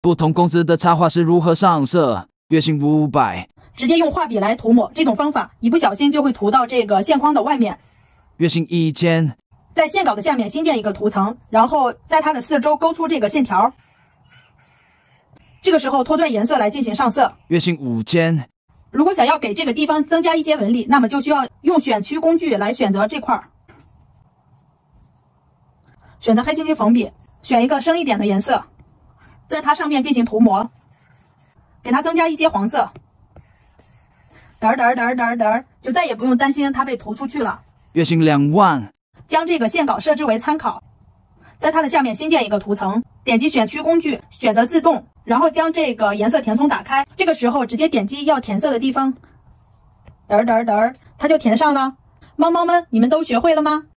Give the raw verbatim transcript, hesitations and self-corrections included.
不同公司的插画师如何上色？月薪五百。 直接用画笔来涂抹，这种方法一不小心就会涂到这个线框的外面。 月薪一千。 在线稿的下面新建一个涂层，然后在它的四周勾出这个线条。这个时候脱钻颜色来进行上色。 月薪五千。 如果想要给这个地方增加一些纹理，那么就需要用选区工具来选择这块儿。选择黑猩猩粉笔，选一个深一点的颜色，在它上面进行涂抹，给它增加一些黄色。嘚儿嘚儿嘚儿嘚儿嘚儿，就再也不用担心它被涂出去了。 月薪两万。 将这个线稿设置为参考，在它的下面新建一个涂层，点击选区工具，选择自动，然后将这个颜色填充打开。这个时候直接点击要填色的地方，嘚儿嘚儿嘚儿，它就填上了。猫猫们，你们都学会了吗？